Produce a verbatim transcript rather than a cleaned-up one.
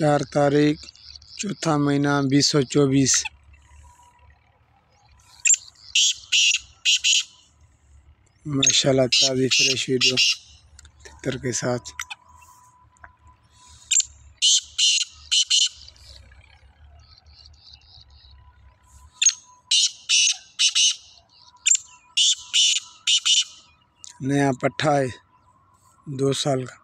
चार तारीख चौथा महीना बीस सौ चौबीस। माशाल्लाह ताज़ी फ्रेश वीडियो तितर के साथ। नया पट्ठा है, दो साल का।